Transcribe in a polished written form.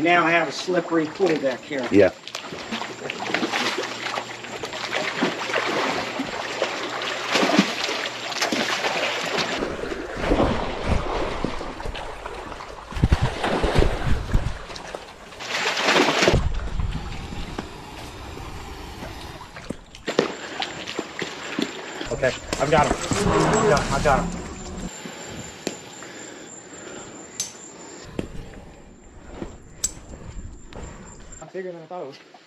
now have a slippery pool deck here. Yeah. Okay, I've got him. Yeah, I've got him. Bigger than I thought it was.